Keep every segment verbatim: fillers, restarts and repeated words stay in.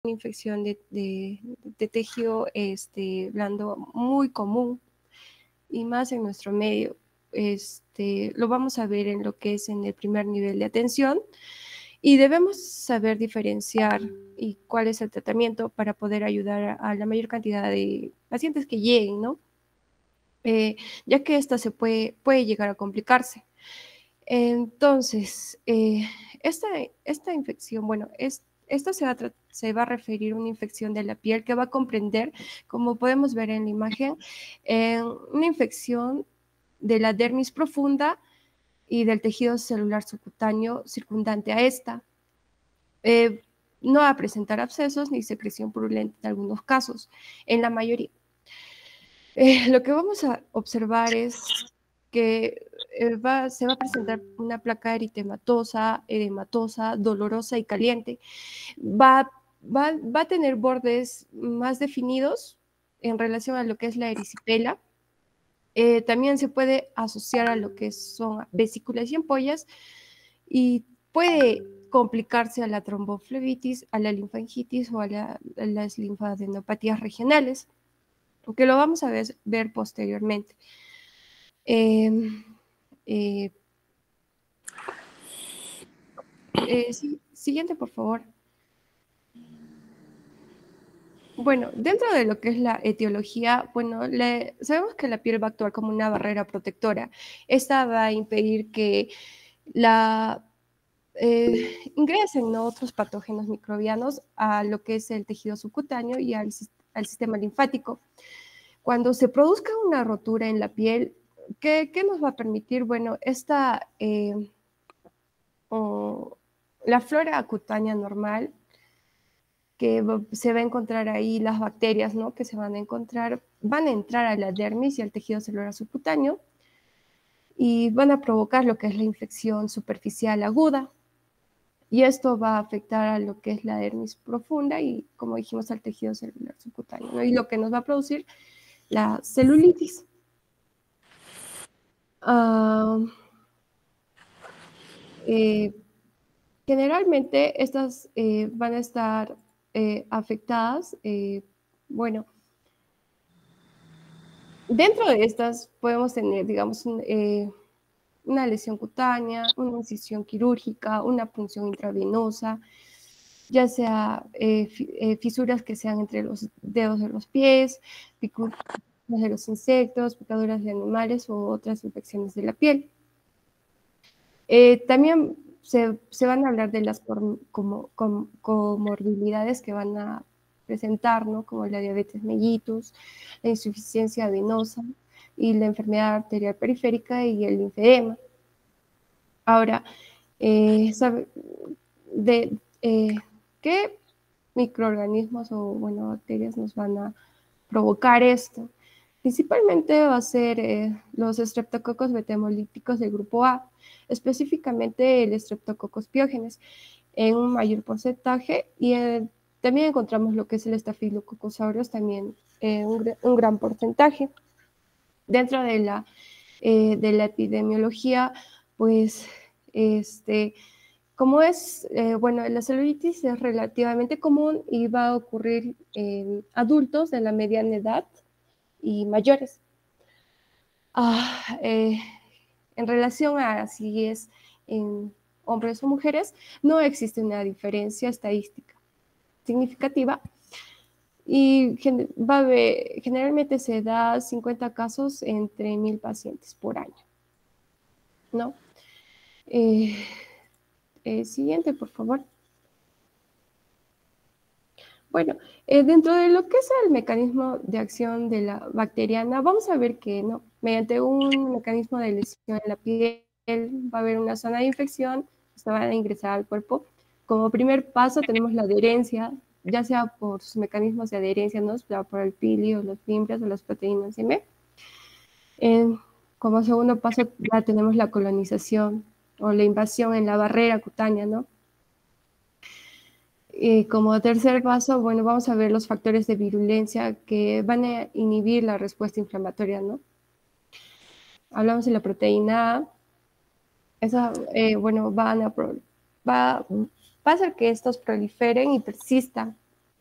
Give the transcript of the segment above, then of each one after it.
una infección de, de, de tejido este, blando muy común, y más en nuestro medio. Este, lo vamos a ver en lo que es en el primer nivel de atención, y debemos saber diferenciar y cuál es el tratamiento para poder ayudar a, a la mayor cantidad de pacientes que lleguen, ¿no? Eh, ya que esta se puede, puede llegar a complicarse. Entonces, eh, esta, esta infección, bueno, es, esta se va, a se va a referir a una infección de la piel que va a comprender, como podemos ver en la imagen, eh, una infección de la dermis profunda y del tejido celular subcutáneo circundante a esta. Eh, no va a presentar abscesos ni secreción purulenta en algunos casos, en la mayoría. Eh, lo que vamos a observar es que eh, va, se va a presentar una placa eritematosa, edematosa, dolorosa y caliente. Va, va, va a tener bordes más definidos en relación a lo que es la erisipela. Eh, también se puede asociar a lo que son vesículas y ampollas, y puede complicarse a la tromboflebitis, a la linfangitis o a, la, a las linfadenopatías regionales, que lo vamos a ver, ver posteriormente. Eh, eh, eh, sí, siguiente, por favor. Bueno, dentro de lo que es la etiología, bueno, le, sabemos que la piel va a actuar como una barrera protectora. Esta va a impedir que la, eh, ingresen, ¿no?, otros patógenos microbianos a lo que es el tejido subcutáneo y al, al sistema linfático. Cuando se produzca una rotura en la piel, ¿qué, qué nos va a permitir? Bueno, esta, eh, oh, la flora cutánea normal, que se va a encontrar ahí las bacterias, ¿no?, que se van a encontrar, van a entrar a la dermis y al tejido celular subcutáneo y van a provocar lo que es la infección superficial aguda. Y esto va a afectar a lo que es la dermis profunda y, como dijimos, al tejido celular subcutáneo, ¿no?, y lo que nos va a producir la celulitis. Uh, eh, generalmente estas eh, van a estar eh, afectadas, eh, bueno, dentro de estas podemos tener, digamos, un, eh, una lesión cutánea, una incisión quirúrgica, una punción intravenosa, ya sea eh, eh, fisuras que sean entre los dedos de los pies, picaduras de los insectos, picaduras de animales u otras infecciones de la piel. Eh, también se, se, van a hablar de las como, como, comorbilidades que van a presentar, ¿no?, como la diabetes mellitus, la insuficiencia venosa y la enfermedad arterial periférica y el linfedema. Ahora, eh, sabe, de, eh, ¿qué microorganismos o, bueno, bacterias nos van a provocar esto? Principalmente va a ser eh, los estreptococos betamolíticos del grupo A, específicamente el Streptococcus pyogenes, en un mayor porcentaje, y eh, también encontramos lo que es el Staphylococcus aureus, también eh, un, un gran porcentaje. Dentro de la, eh, de la epidemiología, pues, este, como es, eh, bueno, la celulitis es relativamente común y va a ocurrir en adultos de la mediana edad y mayores. Ah, eh, en relación a si es en hombres o mujeres, no existe una diferencia estadística significativa, y va a haber, generalmente se da cincuenta casos entre mil pacientes por año, ¿no? Eh, eh, siguiente, por favor. Bueno, eh, dentro de lo que es el mecanismo de acción de la bacteriana, vamos a ver que, ¿no?, mediante un mecanismo de lesión en la piel va a haber una zona de infección, se van a ingresar al cuerpo. Como primer paso tenemos la adherencia, ya sea por sus mecanismos de adherencia, ¿no?, ya por el pili o los fimbrias o las proteínas M. Eh, como segundo paso ya tenemos la colonización o la invasión en la barrera cutánea, ¿no? Y como tercer paso, bueno, vamos a ver los factores de virulencia que van a inhibir la respuesta inflamatoria, ¿no? Hablamos de la proteína A. Esa, eh, bueno, van a, va, va a hacer que estos proliferen y persistan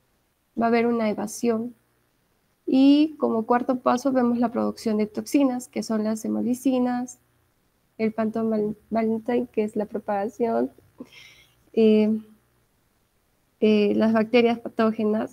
va a haber una evasión. Y como cuarto paso vemos la producción de toxinas, que son las hemolicinas, el Phantom Valentine, que es la propagación, eh, eh, las bacterias patógenas.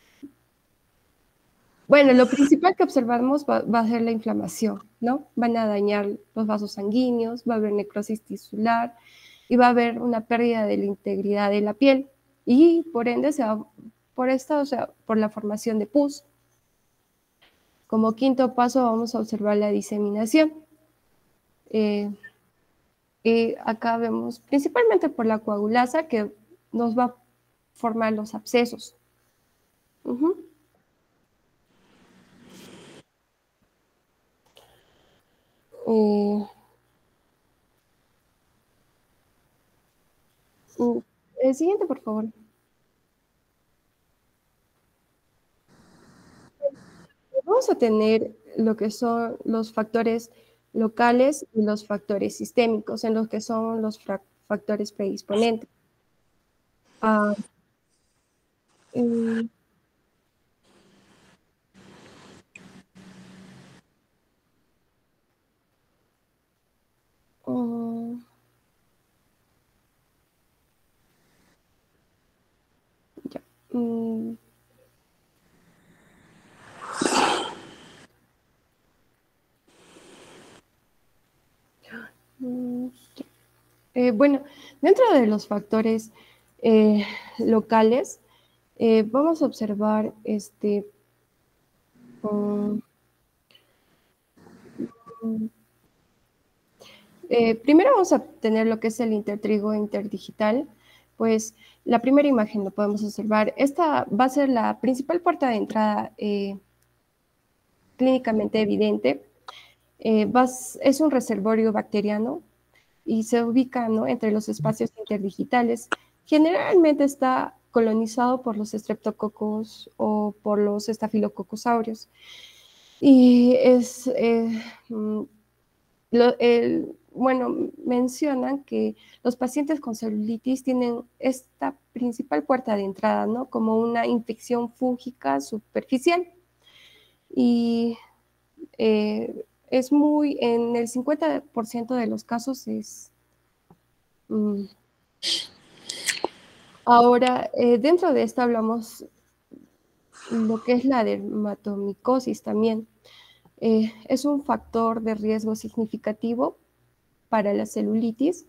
Bueno, lo principal que observamos va, va a ser la inflamación, ¿no? Van a dañar los vasos sanguíneos, va a haber necrosis tisular y va a haber una pérdida de la integridad de la piel. Y por ende, se va, por esta, o sea, por la formación de pus. Como quinto paso vamos a observar la diseminación. Eh, y acá vemos principalmente por la coagulasa que nos va a formar los abscesos. Uh-huh. eh, el siguiente, por favor. Vamos a tener lo que son los factores locales y los factores sistémicos, en los que son los factores predisponentes. Ah, eh, oh, ya, mm, mm, ya. Eh, bueno, dentro de los factores eh, locales, eh, vamos a observar este. um, mm, Eh, primero vamos a tener lo que es el intertrigo interdigital, pues la primera imagen lo podemos observar. Esta va a ser la principal puerta de entrada eh, clínicamente evidente. Eh, vas, es un reservorio bacteriano y se ubica, ¿no?, entre los espacios interdigitales. Generalmente está colonizado por los estreptococos o por los estafilococos aureus. Y es... Eh, Lo, el, bueno, mencionan que los pacientes con celulitis tienen esta principal puerta de entrada, ¿no?, como una infección fúngica superficial. Y eh, es muy, en el cincuenta por ciento de los casos es... Mm, ahora, eh, dentro de esto hablamos lo que es la dermatomicosis también. Eh, es un factor de riesgo significativo para la celulitis.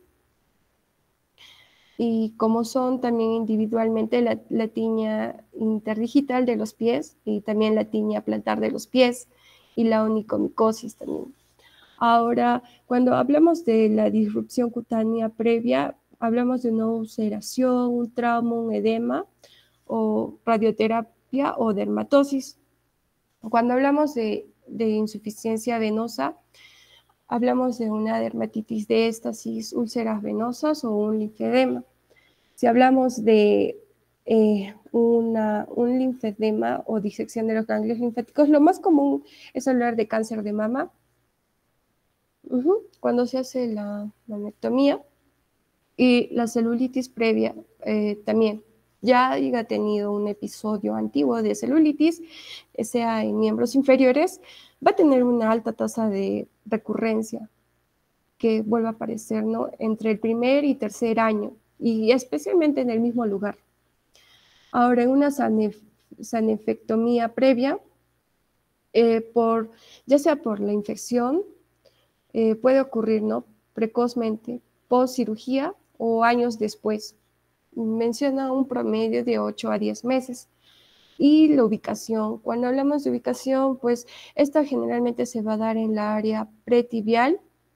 Y como son también individualmente la, la tiña interdigital de los pies y también la tiña plantar de los pies y la onicomicosis también. Ahora, cuando hablamos de la disrupción cutánea previa, hablamos de una ulceración, un trauma, un edema o radioterapia o dermatosis. Cuando hablamos de, de insuficiencia venosa, hablamos de una dermatitis de éstasis, úlceras venosas o un linfedema. Si hablamos de eh, una, un linfedema o disección de los ganglios linfáticos, lo más común es hablar de cáncer de mama, uh-huh, cuando se hace la mamectomía, y la celulitis previa eh, también. Ya haya tenido un episodio antiguo de celulitis, sea en miembros inferiores, va a tener una alta tasa de recurrencia que vuelva a aparecer, ¿no?, entre el primer y tercer año, y especialmente en el mismo lugar. Ahora, en una sanef sanefectomía previa, eh, por, ya sea por la infección, eh, puede ocurrir, ¿no?, precozmente, post cirugía o años después. Menciona un promedio de ocho a diez meses. Y la ubicación, cuando hablamos de ubicación, pues esta generalmente se va a dar en la área pretibial.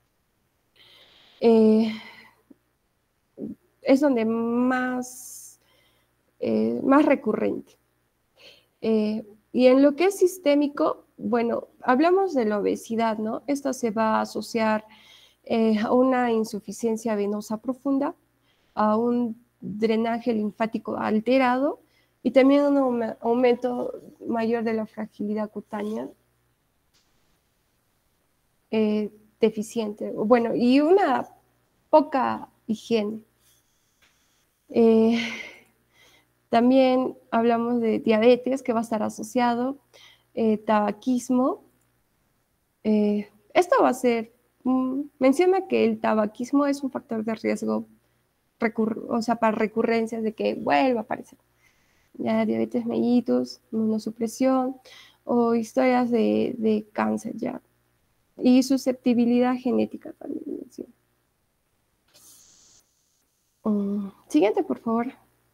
Eh, es donde más, eh, más recurrente. Eh, y en lo que es sistémico, bueno, hablamos de la obesidad, ¿no? Esto se va a asociar eh, a una insuficiencia venosa profunda, a un drenaje linfático alterado y también a un aumento mayor de la fragilidad cutánea eh, deficiente. Bueno, y una poca higiene. Eh, También hablamos de diabetes, que va a estar asociado, eh, tabaquismo. Eh, esto va a ser, mm, menciona que el tabaquismo es un factor de riesgo, o sea, para recurrencias de que vuelva a aparecer. Ya diabetes mellitus, inmunosupresión o historias de, de cáncer ya. Y susceptibilidad genética también menciona. Um, siguiente, por favor.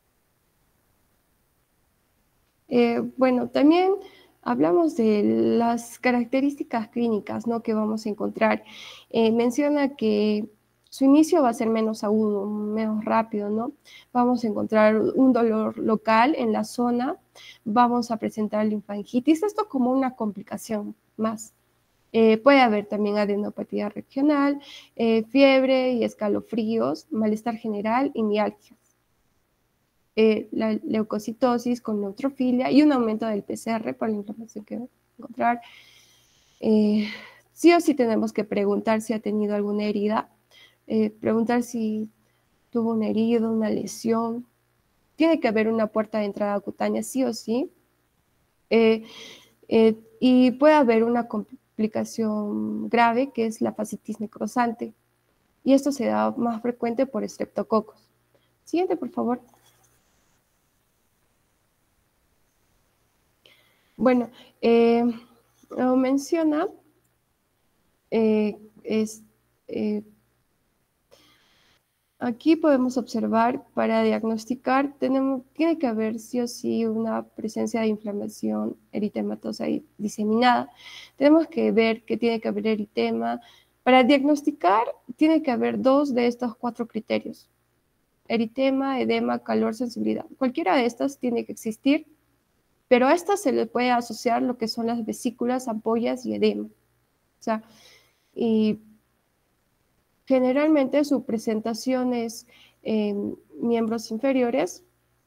Eh, bueno, también hablamos de las características clínicas, ¿no?, que vamos a encontrar. Eh, menciona que su inicio va a ser menos agudo, menos rápido, ¿no? Vamos a encontrar un dolor local en la zona, vamos a presentar linfangitis, esto como una complicación más. Eh, puede haber también adenopatía regional, eh, fiebre y escalofríos, malestar general y mialgia. Eh, la leucocitosis con neutrofilia y un aumento del P C R por la inflamación que va a encontrar. Eh, sí o sí tenemos que preguntar si ha tenido alguna herida, eh, preguntar si tuvo una herida, una lesión. Tiene que haber una puerta de entrada cutánea, sí o sí. Eh, eh, y puede haber una complicación grave, que es la fascitis necrosante. Y esto se da más frecuente por estreptococos. Siguiente, por favor. Bueno, eh, lo menciona, eh, es, eh, aquí podemos observar, para diagnosticar, tenemos, tiene que haber sí o sí una presencia de inflamación eritematosa y diseminada. Tenemos que ver que tiene que haber eritema. Para diagnosticar, tiene que haber dos de estos cuatro criterios: eritema, edema, calor, sensibilidad. Cualquiera de estas tiene que existir, pero a estas se le puede asociar lo que son las vesículas, ampollas y edema. O sea, y generalmente su presentación es en miembros inferiores,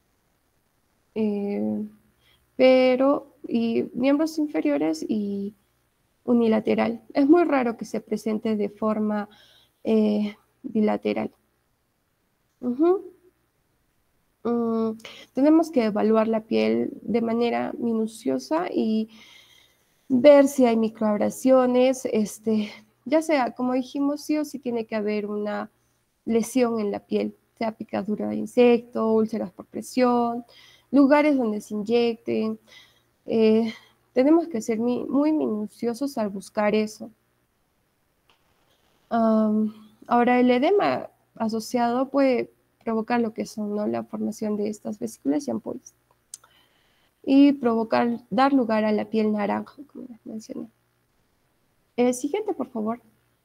eh, pero y miembros inferiores y unilateral. Es muy raro que se presente de forma eh, bilateral. Uh-huh. um, tenemos que evaluar la piel de manera minuciosa y ver si hay microabrasiones, este, ya sea, como dijimos, sí o sí tiene que haber una lesión en la piel, sea picadura de insecto, úlceras por presión, lugares donde se inyecten. Eh, tenemos que ser mi, muy minuciosos al buscar eso. Um, ahora, el edema asociado puede provocar lo que son, ¿no?, la formación de estas vesículas y ampollas, y provocar, dar lugar a la piel naranja, como les mencioné. El siguiente, por favor.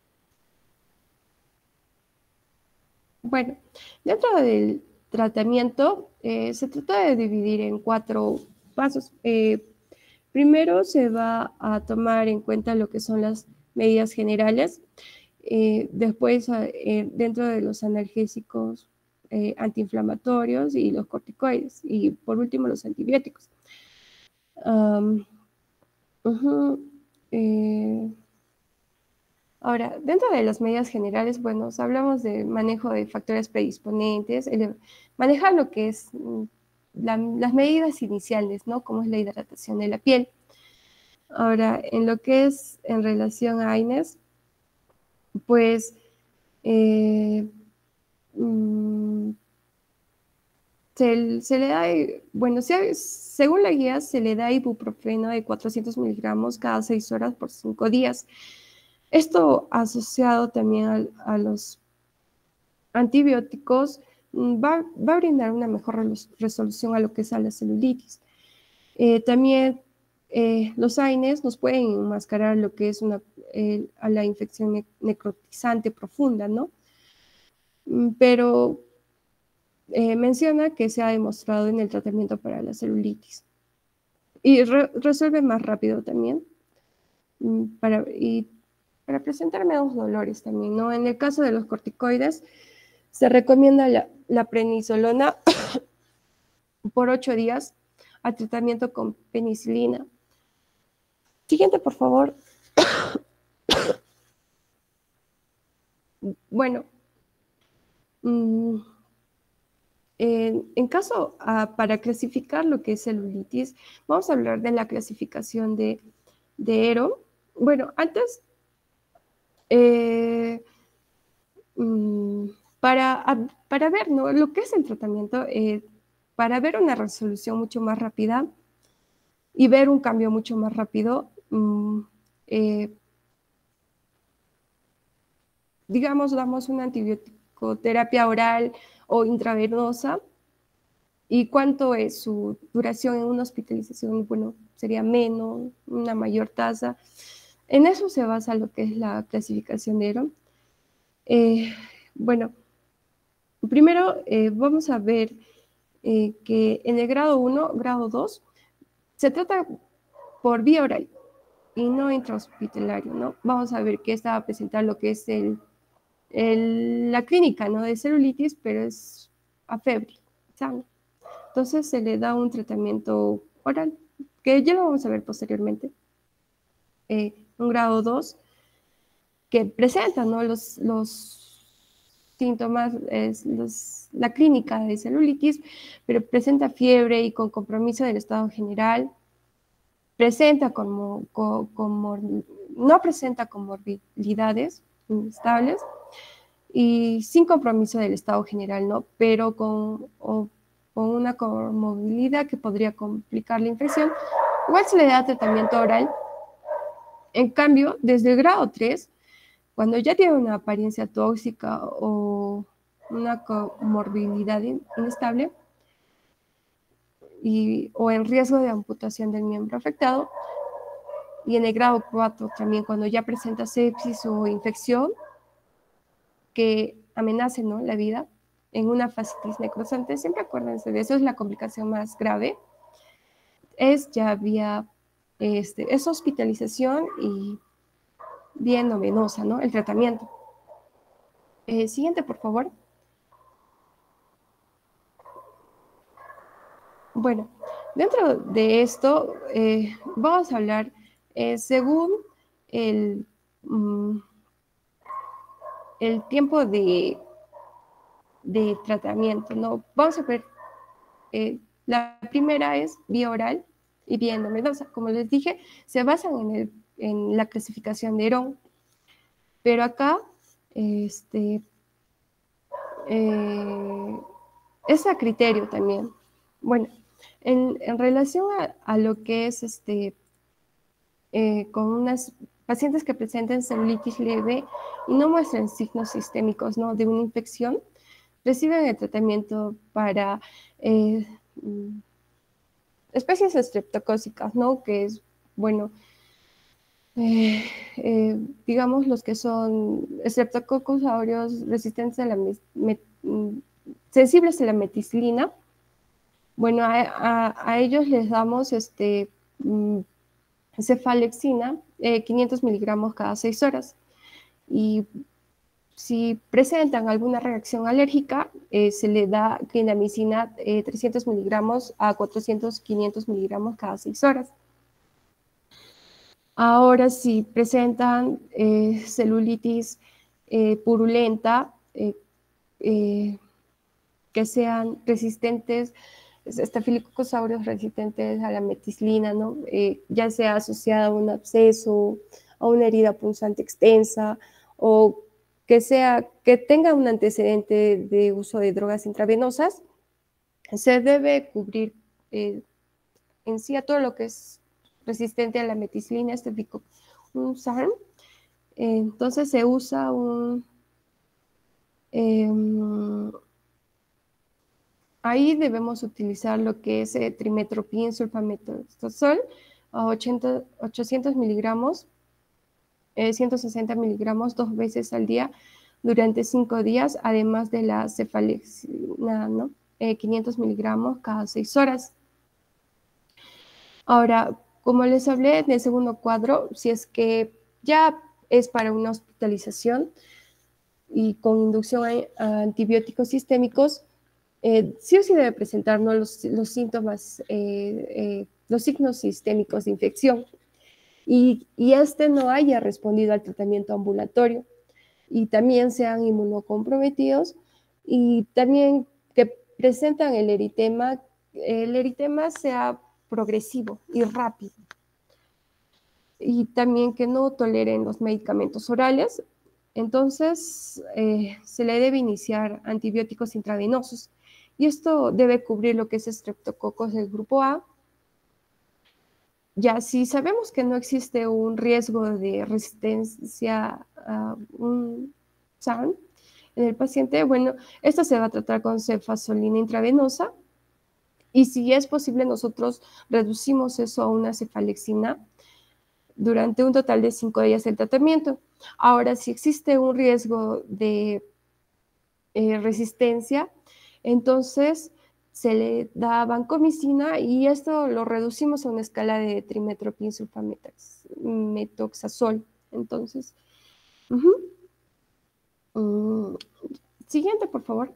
Bueno, dentro del tratamiento eh, se trata de dividir en cuatro pasos. Eh, primero se va a tomar en cuenta lo que son las medidas generales. Eh, después, eh, dentro de los analgésicos eh, antiinflamatorios y los corticoides. Y por último, los antibióticos. Um, uh-huh, eh, Ahora, dentro de las medidas generales, bueno, hablamos de manejo de factores predisponentes, el, manejar lo que es la, las medidas iniciales, ¿no?, como es la hidratación de la piel. Ahora, en lo que es en relación a AINES, pues, eh, mmm, se, se le da, bueno, se, según la guía, se le da ibuprofeno de cuatrocientos miligramos cada seis horas por cinco días. Esto asociado también a, a los antibióticos va, va, a brindar una mejor resolución a lo que es a la celulitis. Eh, también eh, los AINES nos pueden enmascarar lo que es una, eh, a la infección ne necrotizante profunda, ¿no? Pero eh, menciona que se ha demostrado en el tratamiento para la celulitis. Y re resuelve más rápido también. Para, y para presentar menos dolores también, ¿no? En el caso de los corticoides, se recomienda la, la prednisolona por ocho días al tratamiento con penicilina. Siguiente, por favor. Bueno, mmm, En, en caso, uh, para clasificar lo que es celulitis, vamos a hablar de la clasificación de, de Ero. Bueno, antes, eh, mm, para, para ver, ¿no?, lo que es el tratamiento, eh, para ver una resolución mucho más rápida y ver un cambio mucho más rápido, mmm, eh, digamos, damos una antibiótico-terapia oral o intravenosa. ¿Y cuánto es su duración en una hospitalización? Bueno, sería menos, una mayor tasa. En eso se basa lo que es la clasificación de Ero. Eh, bueno, primero eh, vamos a ver eh, que en el grado uno, grado dos, se trata por vía oral y no intrahospitalario, ¿no? Vamos a ver que esta va a presentar lo que es el, el, la clínica, ¿no?, de celulitis, pero es afebril, ¿saben? Entonces se le da un tratamiento oral, que ya lo vamos a ver posteriormente. Eh, un grado dos, que presenta, ¿no?, los, los síntomas, es los, la clínica de celulitis, pero presenta fiebre y con compromiso del estado general. Presenta como, como, como no presenta comorbilidades inestables y sin compromiso del estado general, ¿no?, pero con, o, con una comorbilidad que podría complicar la infección. Igual se le da tratamiento oral. En cambio, desde el grado tres, cuando ya tiene una apariencia tóxica o una comorbilidad inestable y, o en riesgo de amputación del miembro afectado, y en el grado cuatro también cuando ya presenta sepsis o infección que amenace, ¿no?, la vida, en una fascitis necrosante, siempre acuérdense de eso, es la complicación más grave, es ya vía, este, es hospitalización y vía endovenosa, ¿no?, el tratamiento. Eh, siguiente, por favor. Bueno, dentro de esto eh, vamos a hablar eh, según el, mm, el tiempo de, de tratamiento, ¿no? Vamos a ver, eh, la primera es vía oral y vía endovenosa. Como les dije, se basan en, el, en la clasificación de Herón, pero acá este, eh, es a criterio también. Bueno, en, en relación a, a lo que es este, eh, con unas pacientes que presenten celulitis leve y no muestran signos sistémicos, ¿no?, de una infección, reciben el tratamiento para eh, especies estreptocócicas, ¿no?, que es, bueno, eh, eh, digamos los que son Streptococcus aureus resistentes a la met, sensibles a la meticilina. Bueno, a, a, a ellos les damos este, mm, cefalexina, eh, quinientos miligramos cada seis horas. Y si presentan alguna reacción alérgica, eh, se le da clindamicina eh, trescientos miligramos a cuatrocientos, quinientos miligramos cada seis horas. Ahora, si presentan eh, celulitis eh, purulenta, eh, eh, que sean resistentes, Staphylococcus aureus resistentes a la meticilina, ¿no?, eh, ya sea asociada a un absceso, a una herida punzante extensa, o que, sea, que tenga un antecedente de uso de drogas intravenosas, se debe cubrir eh, en sí a todo lo que es resistente a la meticilina, este tipo, un S A R M. Eh, entonces se usa un... Eh, Ahí debemos utilizar lo que es eh, trimetoprim sulfametosol a ochocientos miligramos, eh, ciento sesenta miligramos dos veces al día durante cinco días, además de la cefalexina, ¿no?, eh, quinientos miligramos cada seis horas. Ahora, como les hablé en el segundo cuadro, si es que ya es para una hospitalización y con inducción a, a antibióticos sistémicos, Eh, sí o sí debe presentarnos los, los síntomas, eh, eh, los signos sistémicos de infección y, y este no haya respondido al tratamiento ambulatorio y también sean inmunocomprometidos y también que presentan el eritema, el eritema sea progresivo y rápido. Y también que no toleren los medicamentos orales. Entonces, eh, se le debe iniciar antibióticos intravenosos. Y esto debe cubrir lo que es estreptococos del grupo A. Ya si sabemos que no existe un riesgo de resistencia a un S A R M en el paciente, bueno, esto se va a tratar con cefazolina intravenosa. Y si es posible, nosotros reducimos eso a una cefalexina durante un total de cinco días del tratamiento. Ahora, si existe un riesgo de eh, resistencia, entonces se le da vancomicina y esto lo reducimos a una escala de trimethoprim sulfametoxazol. Entonces, uh-huh. um, siguiente, por favor.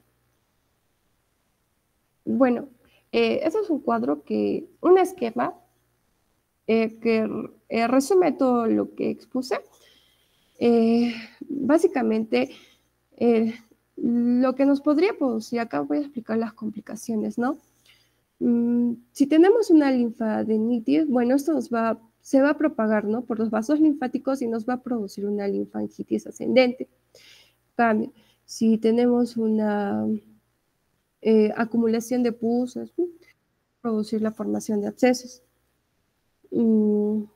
Bueno, eh, eso es un cuadro que, un esquema eh, que eh, resume todo lo que expuse. Eh, básicamente, eh, lo que nos podría producir, acá voy a explicar las complicaciones, ¿no? Mm, si tenemos una linfadenitis, bueno, esto nos va, se va a propagar, ¿no? Por los vasos linfáticos y nos va a producir una linfangitis ascendente. Cambio, si tenemos una eh, acumulación de pus, ¿sí? Producir la formación de abscesos. Mm,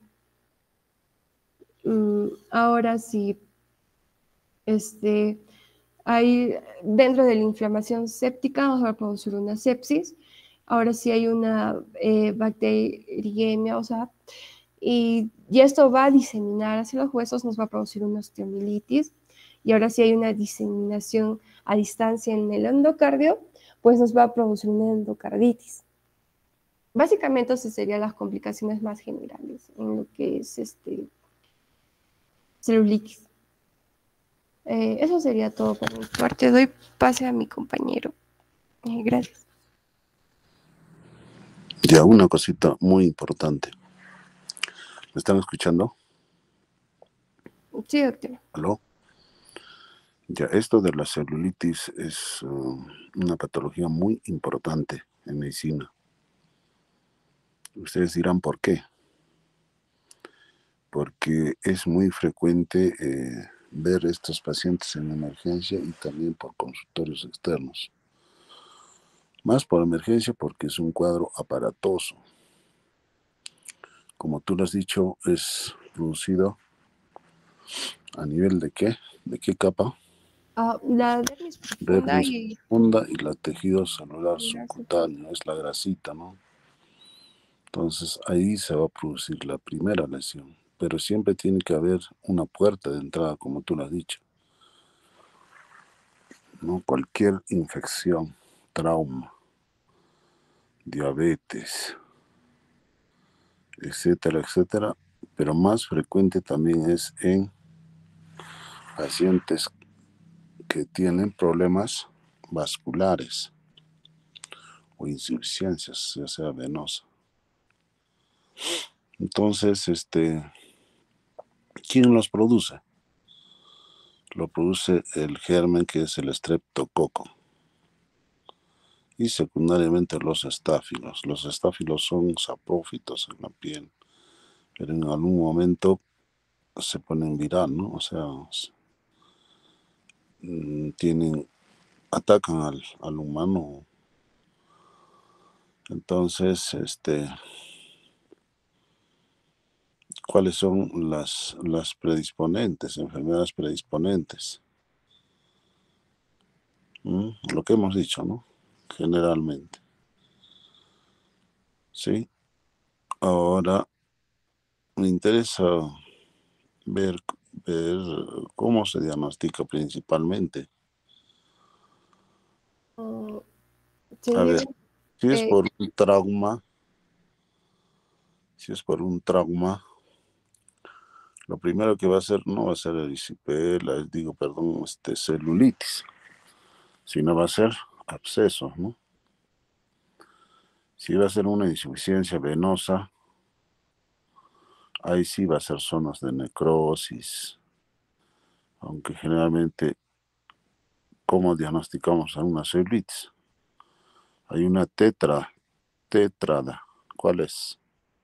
mm, ahora sí, este, hay, dentro de la inflamación séptica nos va a producir una sepsis. Ahora sí hay una eh, bacteriemia, o sea, y, y esto va a diseminar hacia los huesos, nos va a producir una osteomielitis. Y ahora sí hay una diseminación a distancia en el endocardio, pues nos va a producir una endocarditis. Básicamente, esas serían las complicaciones más generales en lo que es este, celulitis. Eh, eso sería todo por mi parte. Doy pase a mi compañero. Eh, gracias. Ya, una cosita muy importante. ¿Me están escuchando? Sí, doctora. ¿Aló? Ya, esto de la celulitis es uh, una patología muy importante en medicina. Ustedes dirán por qué. Porque es muy frecuente eh, ver estos pacientes en emergencia y también por consultorios externos. Más por emergencia porque es un cuadro aparatoso. Como tú lo has dicho, es producido a nivel de qué, de qué capa. Uh, la dermis profunda Dermis y... profunda y la tejido celular subcutáneo, es la grasita, ¿no? Entonces ahí se va a producir la primera lesión, pero siempre tiene que haber una puerta de entrada, como tú lo has dicho. ¿No? Cualquier infección, trauma, diabetes, etcétera, etcétera, pero más frecuente también es en pacientes que tienen problemas vasculares o insuficiencias, ya sea venosa. Entonces, este, ¿quién los produce? Lo produce el germen que es el estreptococo y secundariamente los estáfilos. Los estáfilos son saprófitos en la piel, pero en algún momento se ponen viral, ¿no? O sea, tienen, atacan al, al humano. Entonces, este, ¿cuáles son las, las predisponentes, enfermedades predisponentes? ¿Mm? Lo que hemos dicho, ¿no? Generalmente. ¿Sí? Ahora, me interesa ver, ver cómo se diagnostica principalmente. Uh, A ver, si es eh, por un trauma, si es por un trauma, lo primero que va a hacer no va a ser erisipela, digo, perdón, este, celulitis, sino va a ser abscesos, ¿no? Si va a ser una insuficiencia venosa, ahí sí va a ser zonas de necrosis, aunque generalmente, ¿cómo diagnosticamos a una celulitis? Hay una tetra, tetrada. ¿Cuál es?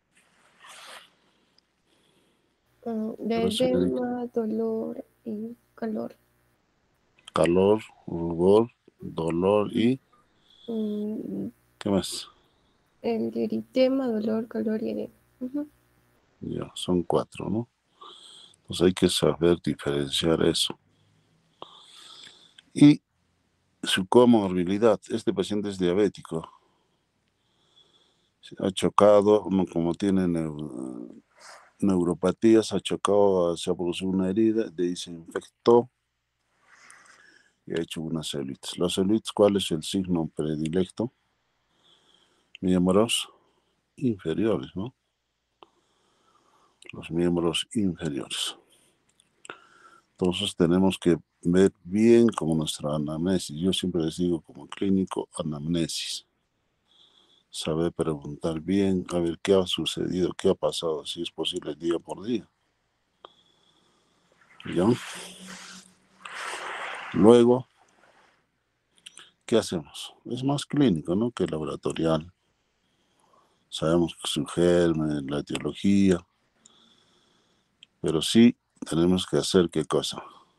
Mm, de Pero se dedica- edema, dolor y calor. Calor, rubor, dolor y Mm, ¿qué más? el eritema, dolor, calor y edema. Ujú. Ya, son cuatro, ¿no? Entonces hay que saber diferenciar eso. Y su comorbilidad. Este paciente es diabético. Ha chocado, no, como tiene neu- neuropatías, ha chocado, se ha producido una herida, de ahí se infectó y ha hecho una celulitis. La celulitis, ¿cuál es el signo predilecto? Miembros inferiores, ¿no? Los miembros inferiores. Entonces tenemos que ver bien como nuestra anamnesis. Yo siempre les digo como clínico, anamnesis. Saber preguntar bien, a ver qué ha sucedido, qué ha pasado, si es posible día por día. ¿Ya? Luego, ¿qué hacemos? Es más clínico, ¿no? Que laboratorial. Sabemos que su germen, la etiología, pero sí tenemos que hacer qué cosa.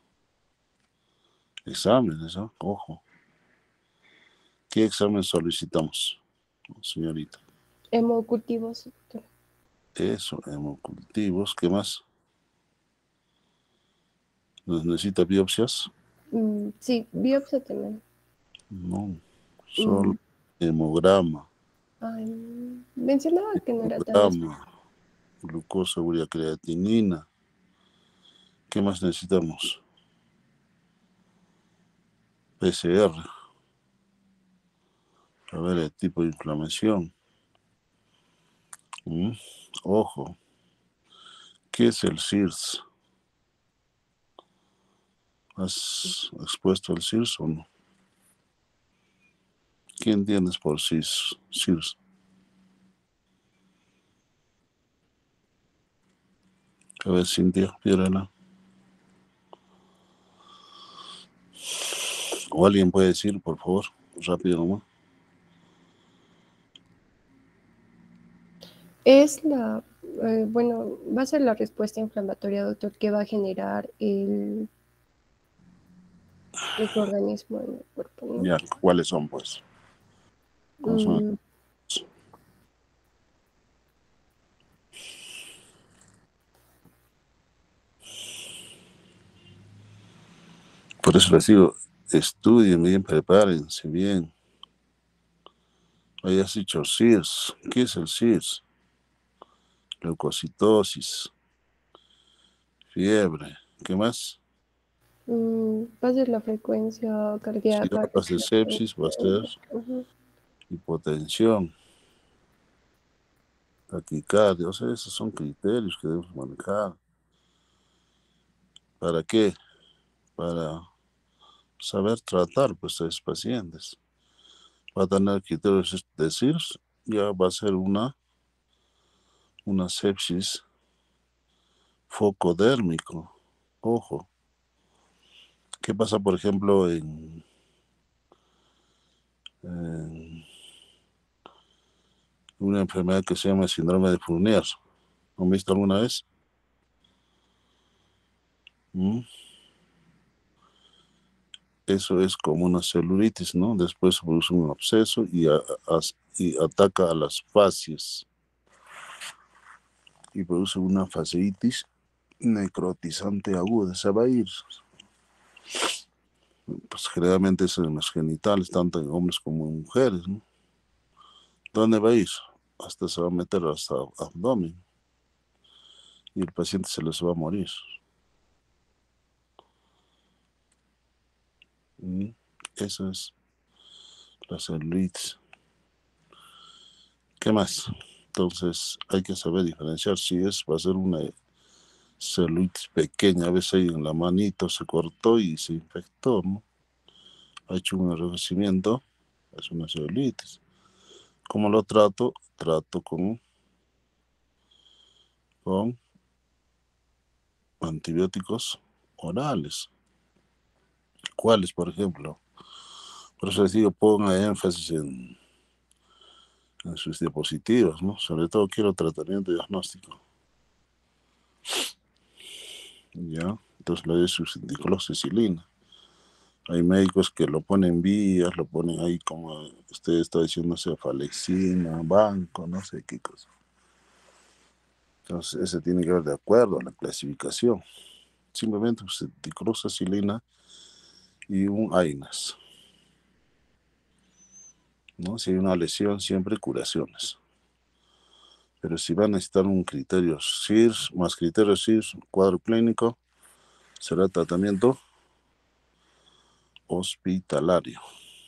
Exámenes, ¿no? Ojo. ¿Qué examen solicitamos, señorita? Hemocultivos, doctor. Eso, hemocultivos, ¿qué más? ¿Necesita biopsias? Mm, sí, biopsia también. No, solo Mm, hemograma. ay, mencionaba que no era tan Hemograma, específico. glucosa, urea, creatinina. ¿Qué más necesitamos? P C R, a ver el tipo de inflamación. ¿Mm? Ojo, ¿qué es el C I R S? ¿Has expuesto al C I R S o no? ¿Qué entiendes por C I R S? C I R S? A ver, Cintia, piérdela. O alguien puede decir, por favor, rápido nomás. Es la, eh, bueno, va a ser la respuesta inflamatoria, doctor, que va a generar el microorganismo en el cuerpo, ¿no? Ya, ¿cuáles son, pues? ¿Cuáles son? Mm, Por eso les digo, estudien bien, prepárense bien. Hayas dicho C I R S. ¿Qué es el C I R S? Leucocitosis, fiebre. ¿Qué más? mm, va a ser la frecuencia Si cardíaca, hablas de sepsis, va a ser respiratoria. Ujú. hipotensión, taquicardia. O sea, esos son criterios que debemos manejar. ¿Para qué? Para saber tratar pues, a esos pacientes. Va a tener criterios de C I R S, ya va a ser una, una sepsis focodérmico. Ojo. ¿Qué pasa, por ejemplo, en, en una enfermedad que se llama síndrome de Fournier? ¿Han visto alguna vez? ¿Mm? Eso es como una celulitis, ¿no? Después se produce un absceso y, a- a- y ataca a las fascias y produce una fasciitis necrotizante aguda. Se va a ir, pues generalmente es en los genitales, tanto en hombres como en mujeres, ¿no? ¿Dónde va a ir? Hasta se va a meter hasta abdomen y el paciente se les va a morir. ¿Mm? Eso es la celulitis. ¿Qué más? Entonces hay que saber diferenciar si es, va a ser una celulitis pequeña, a veces ahí en la manito se cortó y se infectó, ¿no? Ha hecho un enrojecimiento, es una celulitis. ¿Cómo lo trato? Trato con, con antibióticos orales. ¿Cuáles, por ejemplo? Por eso les digo, ponga énfasis en en sus diapositivas, ¿no? Sobre todo quiero tratamiento diagnóstico. ¿Ya? Entonces le doy succinticlosicilina. Hay médicos que lo ponen vías, lo ponen ahí como usted está diciendo, cefalexina, banco, no sé qué cosa. Entonces ese tiene que ver de acuerdo a la clasificación. Simplemente succinticlosicilina y un AINES. ¿No? Si hay una lesión, siempre curaciones. Pero si van a necesitar un criterio S I R S, más criterio S I R S, cuadro clínico, será tratamiento hospitalario.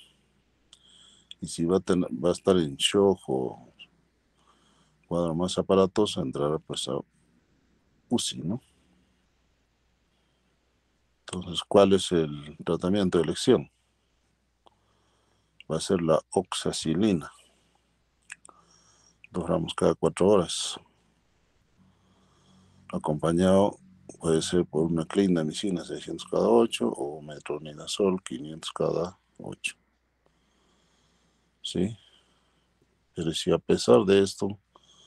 Y si va a, tener, va a estar en shock o cuadro más aparatoso, entrará pues a U C I, ¿no? Entonces, ¿cuál es el tratamiento de elección? Va a ser la oxacilina, dos gramos cada cuatro horas, acompañado puede ser por una clindamicina seiscientos cada ocho o metronidazol quinientos cada ocho. ¿Sí? Pero si a pesar de esto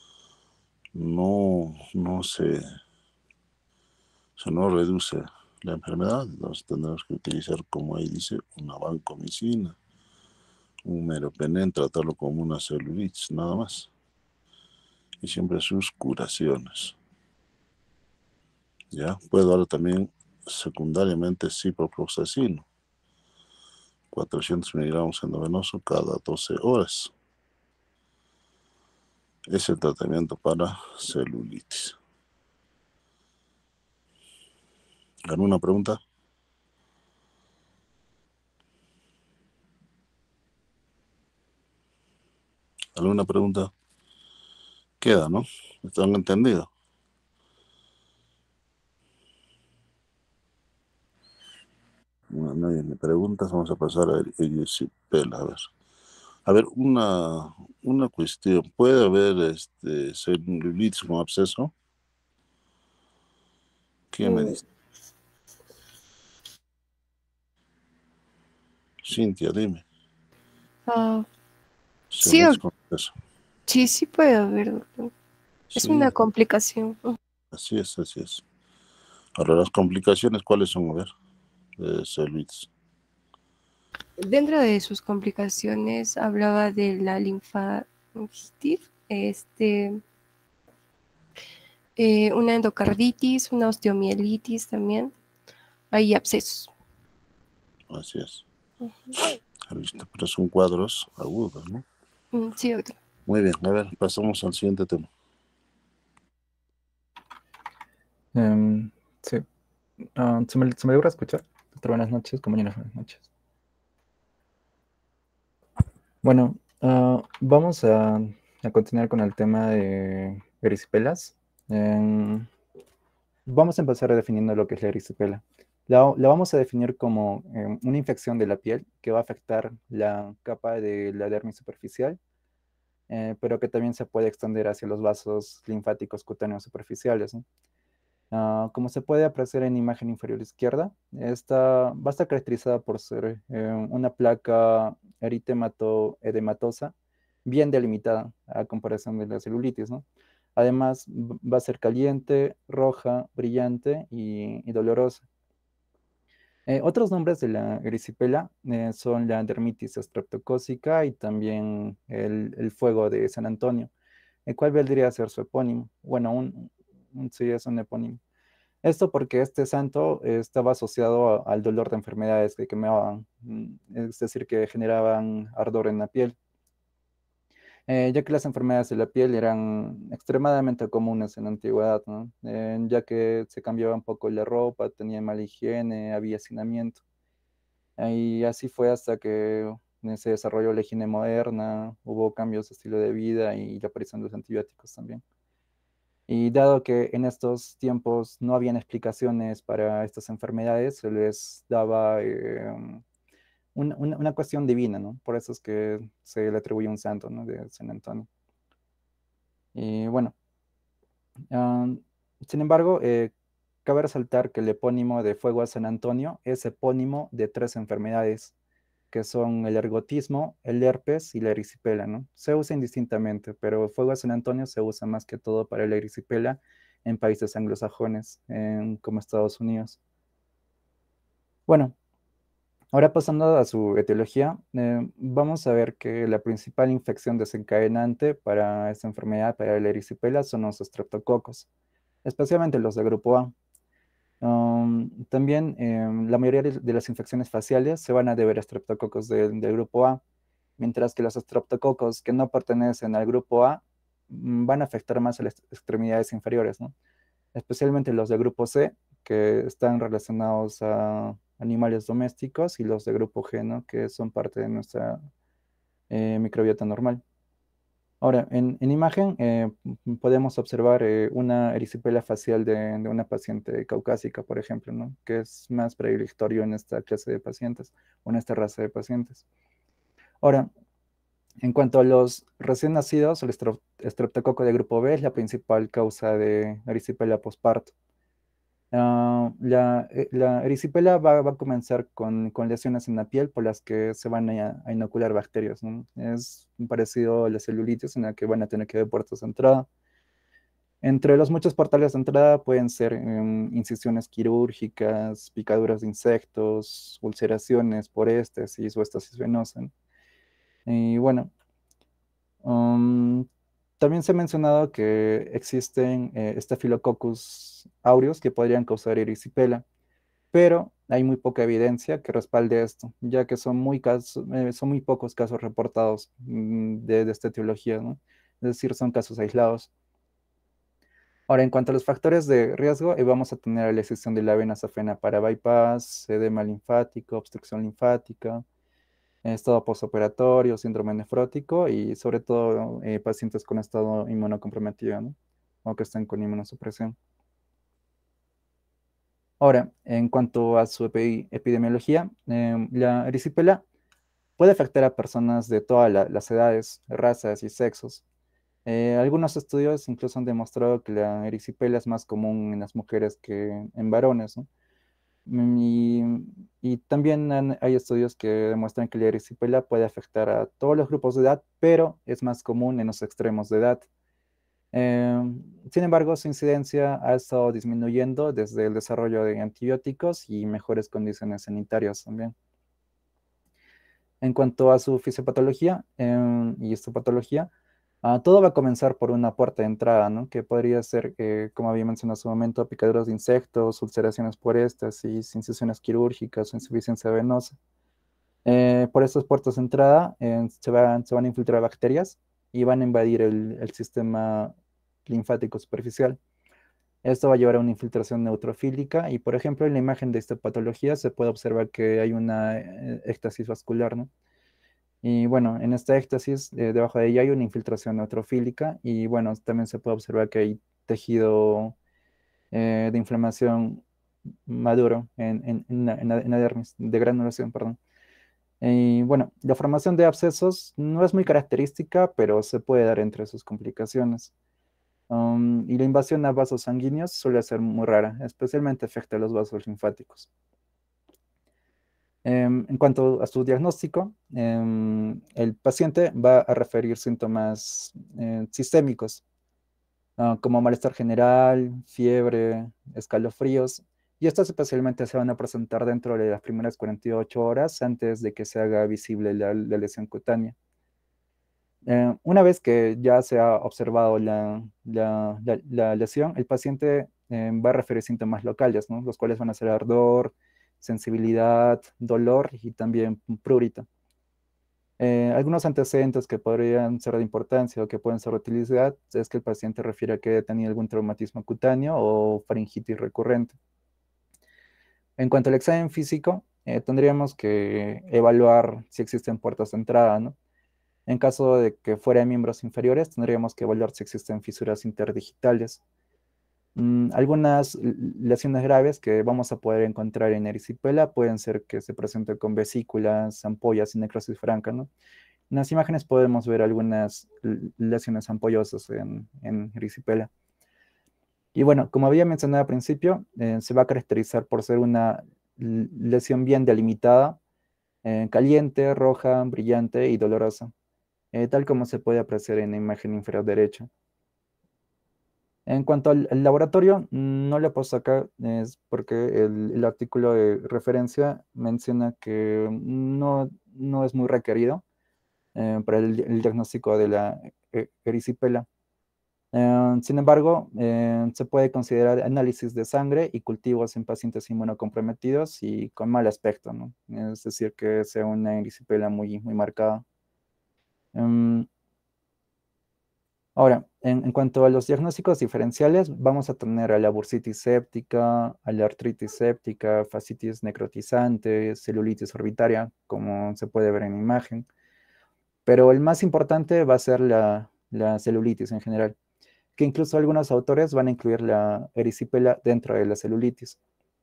no, no se, se no reduce la enfermedad, entonces tendremos que utilizar, como ahí dice, una vancomicina, un meropenem, tratarlo como una celulitis, nada más. Y siempre sus curaciones. ¿Ya? Puedo dar también secundariamente ciprofloxacino, cuatrocientos miligramos endovenoso cada doce horas. Es el tratamiento para celulitis. ¿Alguna pregunta? ¿Alguna pregunta? Queda, ¿no? ¿Están entendidos? No, no hay ni preguntas, vamos a pasar a erisipela, a ver. A ver, una, una cuestión. ¿Puede haber este, celulitis con absceso? ¿Quién me Mm, dice? Cintia, dime. ah, sí, Celulitis o- con absceso. sí, sí puede haber, doctor. Es una Sí, complicación. así es, así es. Ahora, las complicaciones, ¿cuáles son? A ver, de celulitis. Dentro de sus complicaciones hablaba de la linfangitis, este, eh, una endocarditis, una osteomielitis también. Hay abscesos. Así es. Ujú. Listo, pero son cuadros agudos, ¿no? Mm, sí, doctor. Muy bien, a ver, pasamos al siguiente tema. Em, sí. Ah, ¿se me, se me logra escuchar? Doctor, buenas noches, compañeros, buenas noches. Bueno, ah, vamos a, a continuar con el tema de erisipelas. Em, vamos a empezar definiendo lo que es la erisipela. La, la vamos a definir como em, una infección de la piel que va a afectar la capa de la dermis superficial, eh, pero que también se puede extender hacia los vasos linfáticos cutáneos superficiales, ¿no? Ah, como se puede apreciar en imagen inferior izquierda, esta va a estar caracterizada por ser eh, una placa eritemato-edematosa bien delimitada a comparación de la celulitis, ¿no? Además, v- va a ser caliente, roja, brillante y, y dolorosa. Eh, otros nombres de la erisipela eh, son la dermitis estreptocócica y también el, el fuego de San Antonio, el cual vendría a ser su epónimo. Bueno, un, un- sí es un epónimo. Esto porque este santo eh, estaba asociado a- al dolor de enfermedades que quemaban, mm, es decir, que generaban ardor en la piel, eh, ya que las enfermedades de la piel eran extremadamente comunes en la antigüedad, ¿no? Eh, ya que se cambiaba un poco la ropa, tenía mala higiene, había hacinamiento. Y así fue hasta que eh, se desarrolló la higiene moderna, hubo cambios de estilo de vida y la aparición de los antibióticos también. Y dado que en estos tiempos no habían explicaciones para estas enfermedades, se les daba eh, un- una, una cuestión divina, ¿no? Por eso es que se le atribuye un santo, ¿no? De San Antonio. Y bueno, ah, sin embargo, eh, cabe resaltar que el epónimo de Fuego a San Antonio es epónimo de tres enfermedades. que son el ergotismo, el herpes y la erisipela, ¿no? Se usan indistintamente, pero fuego de San Antonio se usa más que todo para la erisipela en países anglosajones, en, como Estados Unidos. Bueno, ahora pasando a su etiología, eh, vamos a ver que la principal infección desencadenante para esta enfermedad, para la erisipela, son los estreptococos, especialmente los de grupo A. Um, también eh, la mayoría de, de las infecciones faciales se van a deber a estreptococos de- del grupo A, mientras que los estreptococos que no pertenecen al grupo A mm, van a afectar más a las extremidades inferiores, ¿no? Especialmente los de grupo C, que están relacionados a animales domésticos, y los de grupo G, ¿no? Que son parte de nuestra eh, microbiota normal. Ahora, en, en imagen eh, m- podemos observar eh, una erisipela facial de, de una paciente caucásica, por ejemplo, ¿no? Que es más predilectorio en esta clase de pacientes o en esta raza de pacientes. Ahora, en cuanto a los recién nacidos, el estrep- estreptococo de grupo B es la principal causa de erisipela postparto. Ah, la, eh, la erisipela va, va a comenzar con, con lesiones en la piel por las que se van a, a inocular bacterias, ¿no? Es parecido a la celulitis en la que van a tener que ver puertas de entrada. Entre los muchos portales de entrada pueden ser em, incisiones quirúrgicas, picaduras de insectos, ulceraciones por éstasis o estasis venosa, ¿no? Y bueno, um, también se ha mencionado que existen eh, Staphylococcus aureus que podrían causar erisipela, pero hay muy poca evidencia que respalde esto, ya que son muy, casos, eh, son muy pocos casos reportados mm, de, de esta etiología, ¿no? Es decir, son casos aislados. Ahora, en cuanto a los factores de riesgo, eh, vamos a tener la excepción de la vena safena para bypass, edema linfático, obstrucción linfática, estado postoperatorio, síndrome nefrótico y sobre todo eh, pacientes con estado inmunocomprometido, ¿no? O que estén con inmunosupresión. Ahora, en cuanto a su epi- epidemiología, em, la erisipela puede afectar a personas de todas la- las edades, razas y sexos. Eh, algunos estudios incluso han demostrado que la erisipela es más común en las mujeres que en varones, ¿no? Mm, Y, y también han- hay estudios que demuestran que la erisipela puede afectar a todos los grupos de edad, pero es más común en los extremos de edad. Eh, Sin embargo, su incidencia ha estado disminuyendo desde el desarrollo de antibióticos y mejores condiciones sanitarias también. En cuanto a su fisiopatología eh, y histopatología, ah, todo va a comenzar por una puerta de entrada, ¿no? Que podría ser, eh, como había mencionado hace un momento, picaduras de insectos, ulceraciones por éstasis, incisiones quirúrgicas o insuficiencia venosa. Eh, por estas puertas de entrada eh, se van, se van a infiltrar bacterias y van a invadir el, el sistema linfático superficial. Esto va a llevar a una infiltración neutrofílica y, por ejemplo, en la imagen de esta patología se puede observar que hay una eh, éxtasis vascular, ¿no? Y bueno, en esta éxtasis, eh, debajo de ella hay una infiltración neutrofílica y bueno, también se puede observar que hay tejido eh, de inflamación maduro en, en, en la, en la- en la dermis, de granulación, perdón. Y bueno, la formación de abscesos no es muy característica, pero se puede dar entre sus complicaciones. Um, y la invasión a vasos sanguíneos suele ser muy rara, especialmente afecta a los vasos linfáticos. Em, en cuanto a su diagnóstico, em, el paciente va a referir síntomas eh, sistémicos, ah, como malestar general, fiebre, escalofríos, y estos especialmente se van a presentar dentro de las primeras cuarenta y ocho horas antes de que se haga visible la, la lesión cutánea. Eh, una vez que ya se ha observado la, la- la- la lesión, el paciente eh, va a referir síntomas locales, ¿no? Los cuales van a ser ardor, sensibilidad, dolor y también prurito. Eh, algunos antecedentes que podrían ser de importancia o que pueden ser de utilidad es que el paciente refiere a que tenía algún traumatismo cutáneo o faringitis recurrente. En cuanto al examen físico, eh, tendríamos que evaluar si existen puertas de entrada, ¿no? En caso de que fuera de miembros inferiores, tendríamos que evaluar si existen fisuras interdigitales. Mm, algunas l- lesiones graves que vamos a poder encontrar en erisipela pueden ser que se presenten con vesículas, ampollas y necrosis franca, ¿no? En las imágenes podemos ver algunas l- lesiones ampollosas en, en erisipela. Y bueno, como había mencionado al principio, eh, se va a caracterizar por ser una l- lesión bien delimitada, eh, caliente, roja, brillante y dolorosa, eh, tal como se puede apreciar en la imagen inferior derecha. En cuanto al, al laboratorio, no le he puesto acá, es porque el, el artículo de referencia menciona que no, no es muy requerido eh, para el, el diagnóstico de la eh, erisipela. Eh, sin embargo, eh, se puede considerar análisis de sangre y cultivos en pacientes inmunocomprometidos y con mal aspecto, ¿no? Es decir, que sea una erisipela muy, muy marcada. Em, Ahora, en, en cuanto a los diagnósticos diferenciales, vamos a tener a la bursitis séptica, a la artritis séptica, fascitis necrotizante, celulitis orbitaria, como se puede ver en la imagen. Pero el más importante va a ser la, la celulitis en general, que incluso algunos autores van a incluir la erisipela dentro de la celulitis.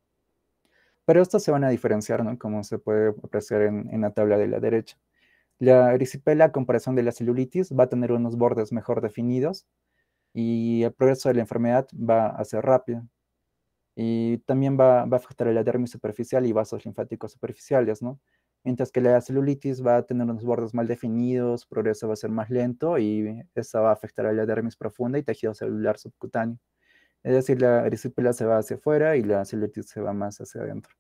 Pero estos se van a diferenciar, ¿no? Como se puede apreciar en, en la tabla de la derecha. La erisipela, a comparación de la celulitis, va a tener unos bordes mejor definidos y el progreso de la enfermedad va a ser rápido. Y también va, va a afectar a la dermis superficial y vasos linfáticos superficiales, ¿no? Mientras que la celulitis va a tener unos bordes mal definidos, progreso va a ser más lento y esa va a afectar a la dermis profunda y tejido celular subcutáneo. Es decir, la erisipela se va hacia afuera y la celulitis se va más hacia adentro.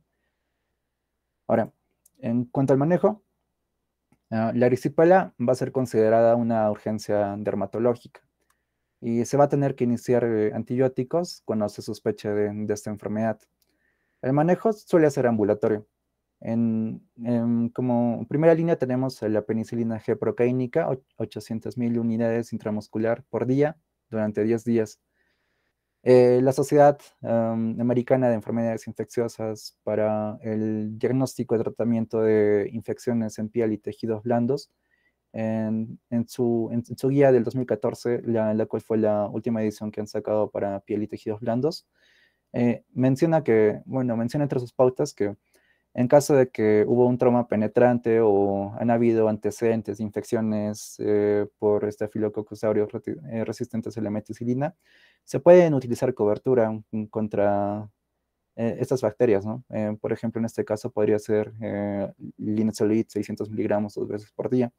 Ahora, en cuanto al manejo, uh, la erisipela va a ser considerada una urgencia dermatológica y se va a tener que iniciar eh, antibióticos cuando se sospeche de, de esta enfermedad. El manejo suele ser ambulatorio. En, en, como primera línea tenemos la penicilina G procaínica, ochocientas mil unidades intramuscular por día durante diez días. Eh, la Sociedad um, Americana de Enfermedades Infecciosas para el diagnóstico y tratamiento de infecciones en piel y tejidos blandos, en, en, su, en, en su guía del dos mil catorce, la, la cual fue la última edición que han sacado para piel y tejidos blandos, eh, menciona que, bueno, menciona entre sus pautas que en caso de que hubo un trauma penetrante o han habido antecedentes de infecciones eh, por estafilococcus aureus eh, resistentes a la meticilina, se pueden utilizar cobertura contra eh, estas bacterias, ¿no? Eh, por ejemplo, en este caso podría ser eh, linezolid seiscientos miligramos dos veces por día.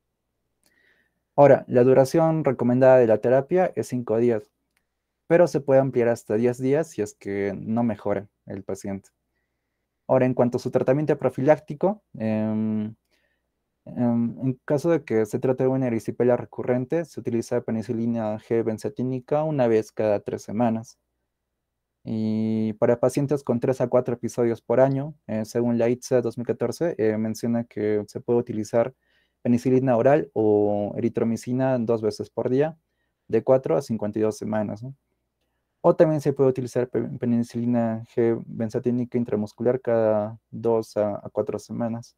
Ahora, la duración recomendada de la terapia es cinco días, pero se puede ampliar hasta diez días si es que no mejora el paciente. Ahora, en cuanto a su tratamiento profiláctico, eh, en caso de que se trate de una erisipela recurrente, se utiliza penicilina G benzatínica una vez cada tres semanas. Y para pacientes con tres a cuatro episodios por año, eh, según la I T S A dos mil catorce, eh, menciona que se puede utilizar penicilina oral o eritromicina dos veces por día, de cuatro a cincuenta y dos semanas, ¿no? O también se puede utilizar penicilina G benzatínica intramuscular cada dos a cuatro semanas.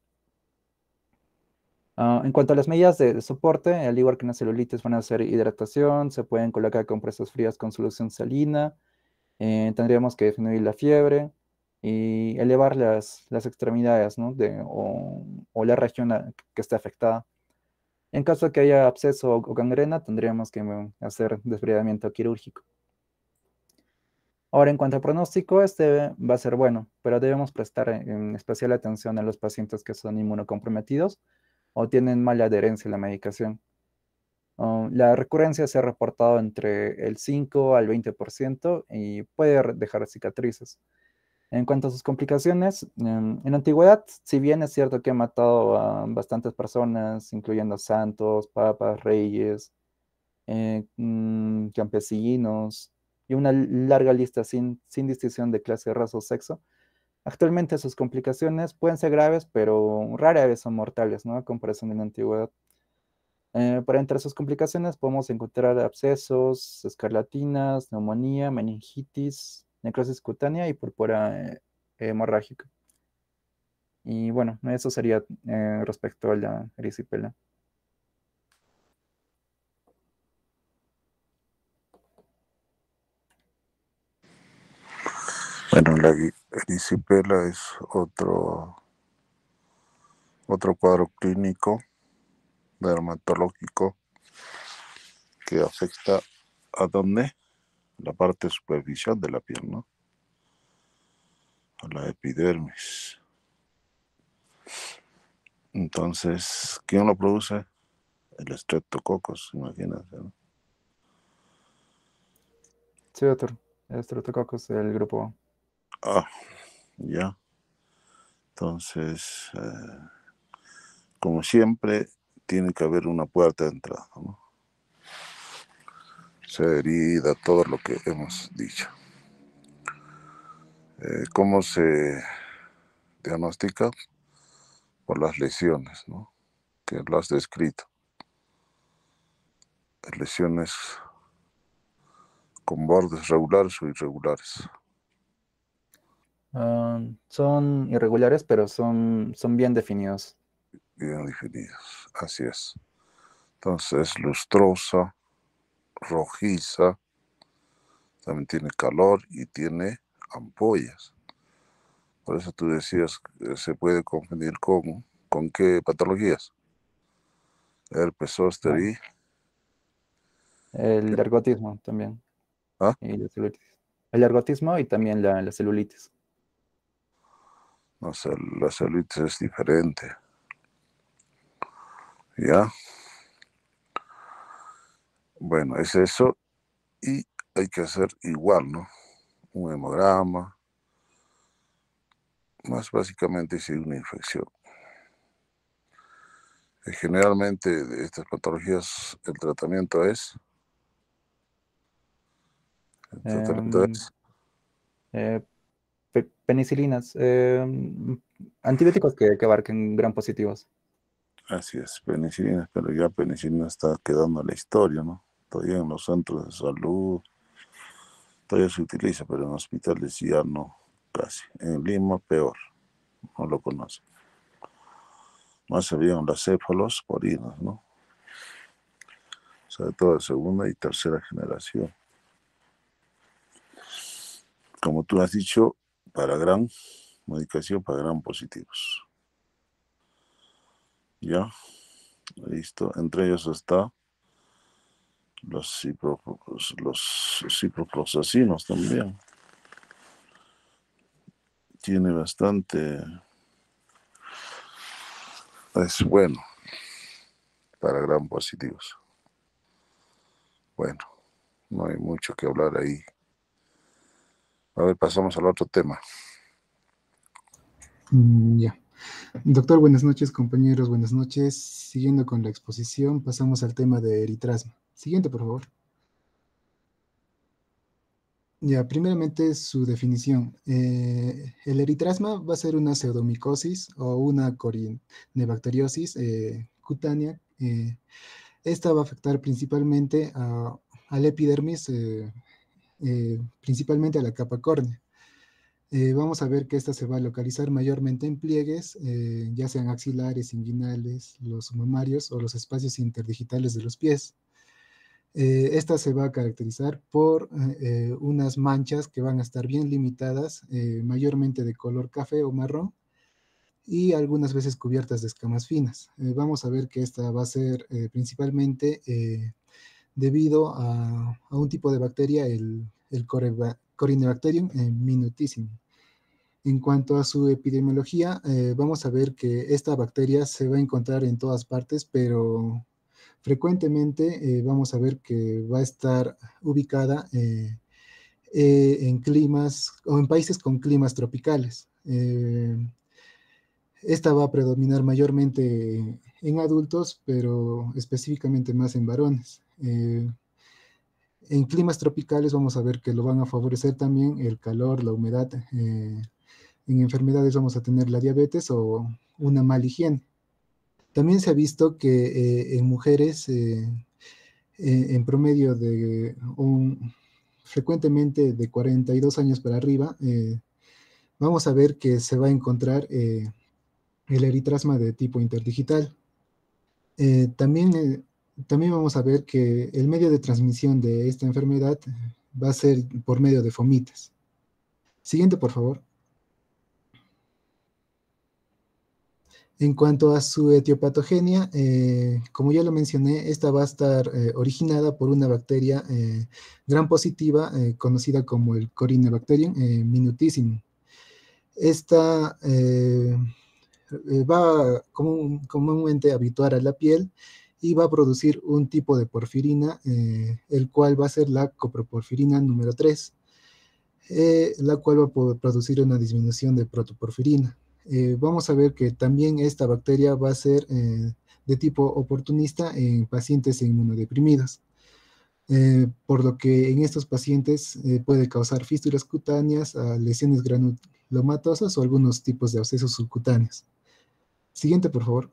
Uh, en cuanto a las medidas de, de soporte, al igual que en la celulitis, van a ser hidratación, se pueden colocar compresas frías con solución salina, eh, tendríamos que disminuir la fiebre y elevar las, las extremidades, ¿no? de, o, o la región a, que esté afectada. En caso de que haya absceso o, o gangrena, tendríamos que hacer desbridamiento quirúrgico. Ahora, en cuanto al pronóstico, este va a ser bueno, pero debemos prestar en especial atención a los pacientes que son inmunocomprometidos o tienen mala adherencia a la medicación. Uh, la recurrencia se ha reportado entre el cinco al veinte por ciento y puede dejar cicatrices. En cuanto a sus complicaciones, en, en la antigüedad, si bien es cierto que ha matado a bastantes personas, incluyendo santos, papas, reyes, eh, mmm, campesinos, y una larga lista sin, sin distinción de clase, raza o sexo, actualmente sus complicaciones pueden ser graves, pero rara vez son mortales, ¿no? A comparación de la antigüedad. Eh, para entre sus complicaciones podemos encontrar abscesos, escarlatinas, neumonía, meningitis, necrosis cutánea y púrpura eh, hemorrágica. Y bueno, eso sería eh, respecto a la erisipela. Bueno, la erisipela es otro, otro cuadro clínico dermatológico que afecta a dónde? La parte superficial de la piel, ¿no? A la epidermis. Entonces, ¿quién lo produce? El Streptococcus, imagínate, ¿no? Sí, doctor. El Streptococcus del grupo. Ah, ya. Entonces, eh, como siempre, tiene que haber una puerta de entrada, ¿no? Sea herida, todo lo que hemos dicho. Eh, ¿Cómo se diagnostica? Por las lesiones, ¿no? Que lo has descrito. Lesiones con bordes regulares o irregulares. Uh, son irregulares, pero son, son bien definidos. Bien definidos, así es. Entonces, lustrosa, rojiza, también tiene calor y tiene ampollas. Por eso tú decías que se puede confundir con, ¿con qué patologías? Herpes zóster Bueno, y... el ergotismo también. ¿Ah? Y la celulitis. El ergotismo y también la, la celulitis. No sé, la celulitis es diferente. ¿Ya? Bueno, es eso. Y hay que hacer igual, ¿no? Un hemograma. Más básicamente si hay una infección. Y generalmente de estas patologías el tratamiento es... El tratamiento Eh, es... eh, pe- penicilinas. eh, antibióticos que, que abarquen gram positivos. Así es, penicilina, pero ya penicilina está quedando en la historia, ¿no? Todavía en los centros de salud, todavía se utiliza, pero en hospitales ya no, casi. En Lima, peor, no lo conocen. Más se veían las cefalosporinas, ¿no? Sobre todo de segunda y tercera generación. Como tú has dicho, para gran medicación, para gran positivos. ¿Ya? Listo. Entre ellos está los, cipro, los ciprofloxacinos también. Tiene bastante... Es bueno para gran positivos. Bueno, no hay mucho que hablar ahí. A ver, pasamos al otro tema. Mm, ya. Doctor, buenas noches, compañeros, buenas noches. Siguiendo con la exposición, pasamos al tema de eritrasma. Siguiente, por favor. Ya, primeramente su definición. Eh, el eritrasma va a ser una pseudomicosis o una corinebacteriosis eh, cutánea. Eh, esta va a afectar principalmente a, al epidermis, eh, eh, principalmente a la capa córnea. Eh, vamos a ver que esta se va a localizar mayormente en pliegues, eh, ya sean axilares, inguinales, los mamarios o los espacios interdigitales de los pies. Eh, esta se va a caracterizar por eh, unas manchas que van a estar bien limitadas, eh, mayormente de color café o marrón, y algunas veces cubiertas de escamas finas. Eh, vamos a ver que esta va a ser eh, principalmente eh, debido a, a, un tipo de bacteria, el, el Corynebacterium eh, minutissimum. En cuanto a su epidemiología, eh, vamos a ver que esta bacteria se va a encontrar en todas partes, pero frecuentemente eh, vamos a ver que va a estar ubicada eh, eh, en climas o en países con climas tropicales. Eh, esta va a predominar mayormente en adultos, pero específicamente más en varones. Eh, en climas tropicales vamos a ver que lo van a favorecer también el calor, la humedad. Eh, en enfermedades vamos a tener la diabetes o una mala higiene. También se ha visto que eh, en mujeres eh, eh, en promedio de un, frecuentemente de cuarenta y dos años para arriba, eh, vamos a ver que se va a encontrar eh, el eritrasma de tipo interdigital. Eh, también, eh, también vamos a ver que el medio de transmisión de esta enfermedad va a ser por medio de fomites. Siguiente, por favor. En cuanto a su etiopatogenia, eh, como ya lo mencioné, esta va a estar eh, originada por una bacteria eh, gram positiva eh, conocida como el Corynebacterium eh, minutissimum. Esta eh, eh, va común, comúnmente a habituar a la piel y va a producir un tipo de porfirina, eh, el cual va a ser la coproporfirina número tres, eh, la cual va a producir una disminución de protoporfirina. Eh, vamos a ver que también esta bacteria va a ser eh, de tipo oportunista en pacientes inmunodeprimidos, eh, por lo que en estos pacientes eh, puede causar fístulas cutáneas, a lesiones granulomatosas o algunos tipos de abscesos subcutáneos. Siguiente, por favor.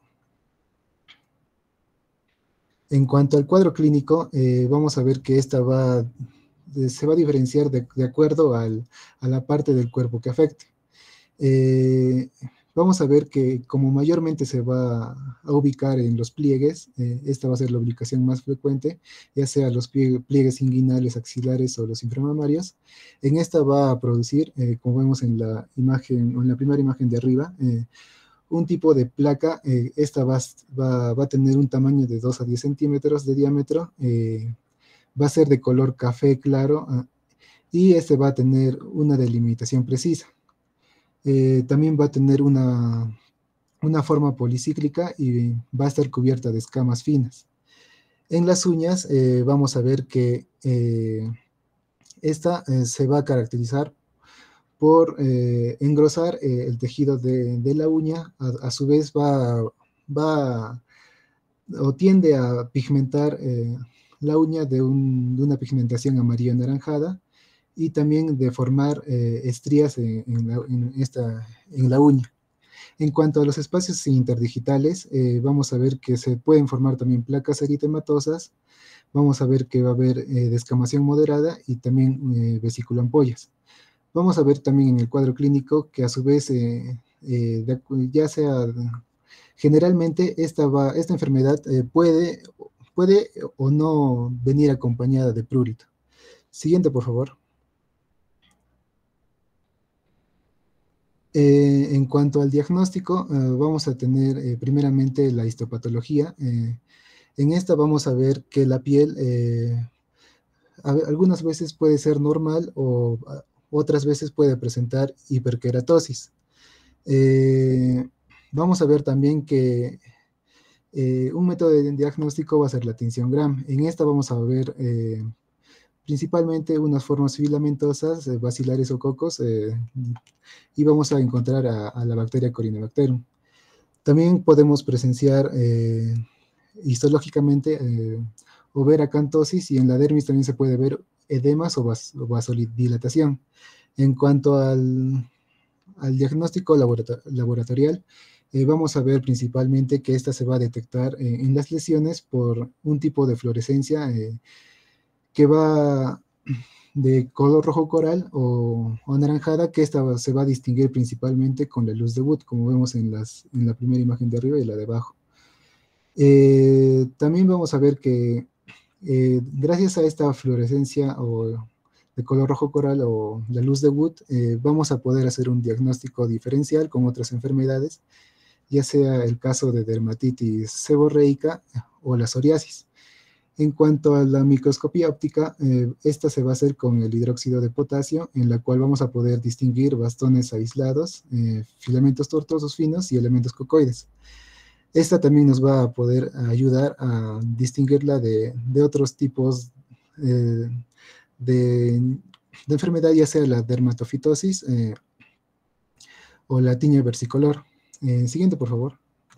En cuanto al cuadro clínico, eh, vamos a ver que esta va, de, se va a diferenciar de, de acuerdo al, a la parte del cuerpo que afecte. Eh, vamos a ver que como mayormente se va a ubicar en los pliegues, eh, esta va a ser la ubicación más frecuente, ya sea los pliegues inguinales, axilares o los inframamarios. En esta va a producir, eh, como vemos en la imagen, o en la primera imagen de arriba, eh, un tipo de placa. Eh, esta va, va, va, a tener un tamaño de dos a diez centímetros de diámetro, eh, va a ser de color café claro, uh, y este va a tener una delimitación precisa. Eh, también va a tener una, una forma policíclica y va a estar cubierta de escamas finas. En las uñas eh, vamos a ver que eh, esta eh, se va a caracterizar por eh, engrosar eh, el tejido de, de la uña, a, a su vez va, va o tiende a pigmentar eh, la uña de, un, de una pigmentación amarillo anaranjada, y también de formar eh, estrías en, en, la, en, esta, en la uña. En cuanto a los espacios interdigitales, eh, vamos a ver que se pueden formar también placas eritematosas, vamos a ver que va a haber eh, descamación moderada y también eh, vesículoampollas. Vamos a ver también en el cuadro clínico que a su vez, eh, eh, de, ya sea, generalmente esta, va, esta enfermedad eh, puede, puede o no venir acompañada de prurito. Siguiente, por favor. Eh, en cuanto al diagnóstico, eh, vamos a tener eh, primeramente la histopatología. Eh, en esta vamos a ver que la piel eh, a, algunas veces puede ser normal o a, otras veces puede presentar hiperkeratosis. Eh, vamos a ver también que eh, un método de diagnóstico va a ser la tinción Gram. En esta vamos a ver eh, principalmente unas formas filamentosas, eh, bacilares o cocos, eh, y vamos a encontrar a, a la bacteria Corynebacterium. También podemos presenciar eh, histológicamente eh, overacantosis, y en la dermis también se puede ver edemas o, vas, o vasodilatación. En cuanto al, al diagnóstico laborator laboratorial, eh, vamos a ver principalmente que esta se va a detectar eh, en las lesiones por un tipo de fluorescencia eh, que va de color rojo coral o, o anaranjada, que esta se va a distinguir principalmente con la luz de Wood, como vemos en, las, en la primera imagen de arriba y la de abajo. Eh, también vamos a ver que eh, gracias a esta fluorescencia o de color rojo coral o la luz de Wood, eh, vamos a poder hacer un diagnóstico diferencial con otras enfermedades, ya sea el caso de dermatitis seborreica o la psoriasis. En cuanto a la microscopía óptica, eh, esta se va a hacer con el hidróxido de potasio, en la cual vamos a poder distinguir bastones aislados, eh, filamentos tortuosos finos y elementos cocoides. Esta también nos va a poder ayudar a distinguirla de, de otros tipos eh, de, de enfermedad, ya sea la dermatofitosis eh, o la tiña versicolor. Eh, siguiente, por favor.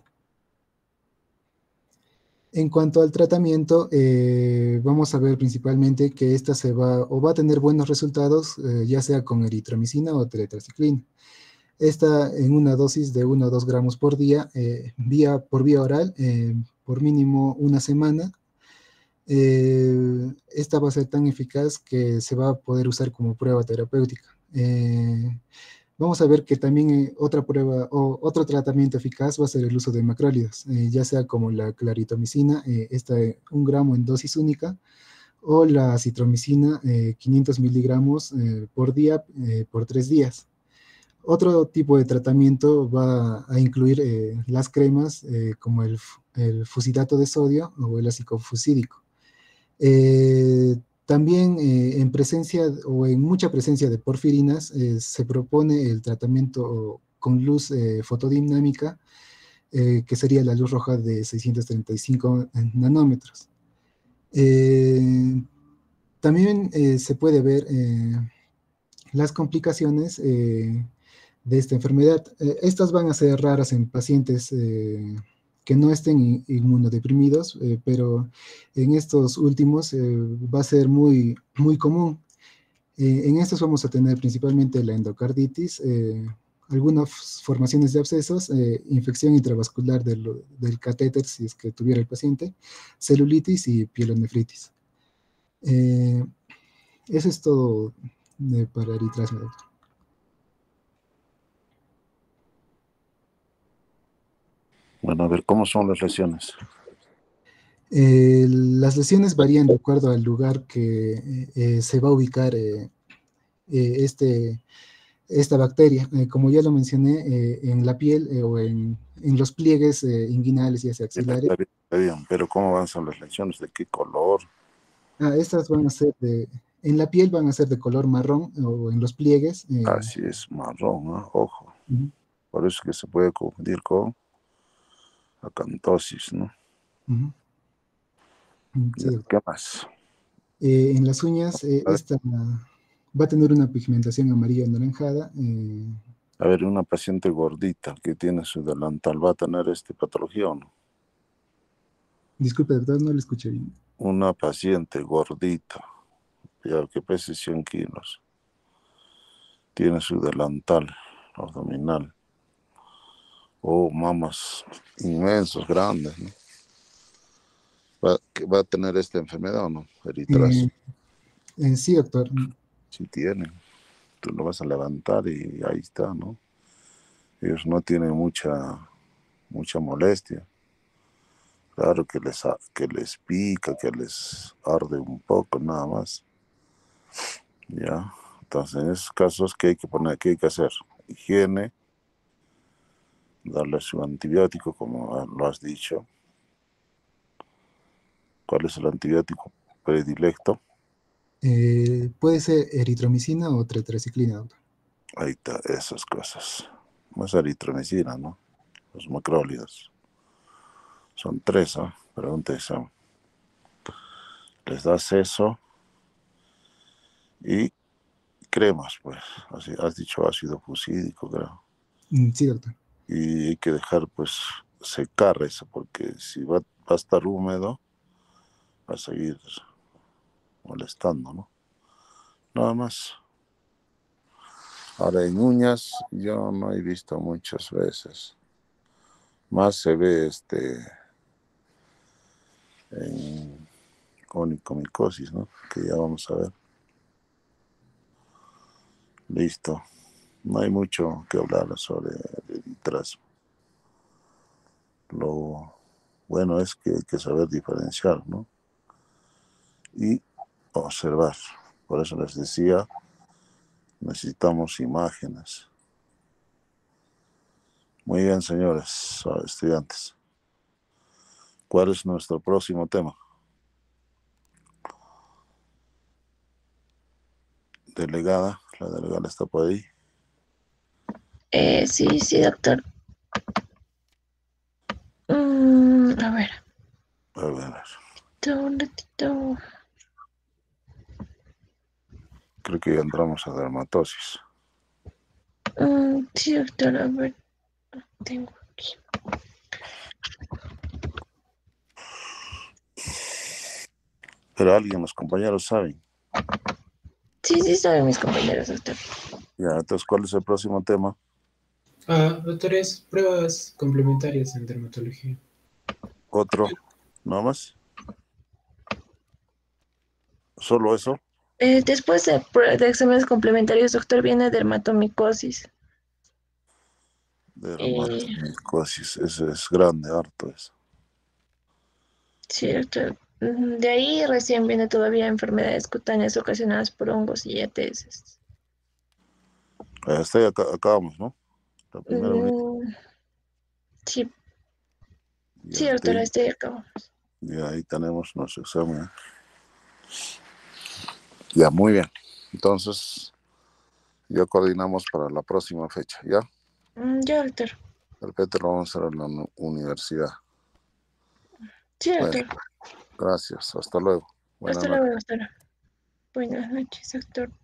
En cuanto al tratamiento, eh, vamos a ver principalmente que esta se va o va a tener buenos resultados, eh, ya sea con eritromicina o tetraciclina. Esta en una dosis de uno a dos gramos por día, eh, vía, por vía oral, eh, por mínimo una semana. Eh, esta va a ser tan eficaz que se va a poder usar como prueba terapéutica. Eh, Vamos a ver que también eh, otra prueba o otro tratamiento eficaz va a ser el uso de macrólidos, eh, ya sea como la claritomicina, eh, esta eh, un gramo en dosis única, o la citromicina, eh, quinientos miligramos eh, por día eh, por tres días. Otro tipo de tratamiento va a incluir eh, las cremas eh, como el, el fusidato de sodio o el ácido fusídico. Eh, También eh, en presencia o en mucha presencia de porfirinas eh, se propone el tratamiento con luz eh, fotodinámica, eh, que sería la luz roja de seiscientos treinta y cinco nanómetros. Eh, también eh, se puede ver eh, las complicaciones eh, de esta enfermedad. Eh, estas van a ser raras en pacientes eh, que no estén inmunodeprimidos, eh, pero en estos últimos eh, va a ser muy, muy común. Eh, en estos vamos a tener principalmente la endocarditis, eh, algunas formaciones de abscesos, eh, infección intravascular del, del catéter, si es que tuviera el paciente, celulitis y pielonefritis. Eh, eso es todo eh, para eritrasma, doctor. Bueno, a ver, ¿cómo son las lesiones? Eh, las lesiones varían de acuerdo al lugar que eh, se va a ubicar eh, eh, este, esta bacteria. Eh, como ya lo mencioné, eh, en la piel eh, o en, en los pliegues eh, inguinales y hacia axilares. Está bien, está bien, pero ¿cómo van son las lesiones? ¿De qué color? Ah, estas van a ser de, en la piel van a ser de color marrón o en los pliegues. Eh, Así es, marrón, ¿no? Ojo. uh-huh. Por eso que se puede confundir con acantosis, ¿no? Uh-huh. Sí, ¿Qué más? Eh, en las uñas, eh, esta va a tener una pigmentación amarilla anaranjada. Eh, A ver, una paciente gordita que tiene su delantal, ¿va a tener esta patología o no? Disculpe, doctor, no le escuché bien. Una paciente gordita, ya que pese cien kilos, tiene su delantal abdominal, o oh, mamas inmensos, grandes, ¿no? ¿Va, ¿Va a tener esta enfermedad o no? Eritrasma. Eh, eh, sí, doctor. Sí tiene. Tú lo vas a levantar y ahí está, ¿no? Ellos no tienen mucha, mucha molestia. Claro que les, que les pica, que les arde un poco, nada más. Ya. Entonces, en esos casos, ¿qué hay que poner? ¿Qué hay que hacer? Higiene, darle su antibiótico, como lo has dicho. ¿Cuál es el antibiótico predilecto? Eh, puede ser eritromicina o tetraciclina, doctor. Ahí está, esas cosas. Más eritromicina, ¿no? Los macrólidos. Son tres, ¿ah? ¿eh? Pregunta esa. Les das eso y cremas, pues. Así, has dicho ácido fucídico, creo. Sí, doctor. Y hay que dejar, pues, secar eso, porque si va, va a estar húmedo, va a seguir molestando, ¿no? Nada más. Ahora, en uñas, yo no he visto muchas veces. Más se ve este en onicomicosis, ¿no? Que ya vamos a ver. Listo. No hay mucho que hablar sobre el eritrasma. Lo bueno es que hay que saber diferenciar, ¿no? Y observar. Por eso les decía, necesitamos imágenes. Muy bien, señores estudiantes. ¿Cuál es nuestro próximo tema? Delegada, la delegada está por ahí. Eh, sí, sí, doctor. Mm, a ver. A ver, a ver. Un ratito. Creo que ya entramos a dermatosis. Mm, sí, doctor, a ver. Tengo aquí. Pero alguien, los compañeros saben. Sí, sí, saben mis compañeros, doctor. Ya, entonces, ¿cuál es el próximo tema? Ah, doctores, pruebas complementarias en dermatología. ¿Otro? ¿Nada más? ¿Solo eso? Eh, después de, de exámenes complementarios, doctor, viene dermatomicosis. Dermatomicosis, eh, ese es grande, harto eso. Sí, doctor. De ahí recién viene todavía enfermedades cutáneas ocasionadas por hongos y E T S. Hasta ahí acá, acabamos, ¿no? La primera mm, sí. Y Sí, doctora, ahí estoy acabamos. Y ahí tenemos nuestro examen. Ya, muy bien. Entonces, ya coordinamos para la próxima fecha, ¿ya? Mm, ya, doctor. El P E T lo vamos a hacer en la uni- universidad. Sí, Bueno, doctor. gracias. Hasta luego. Buenas Hasta noches. luego, doctora. Buenas noches, doctor.